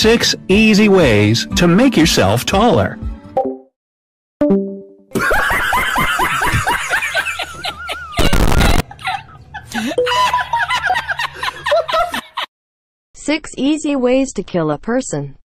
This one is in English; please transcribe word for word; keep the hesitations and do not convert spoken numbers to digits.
Six easy ways to make yourself taller. Six easy ways to kill a person.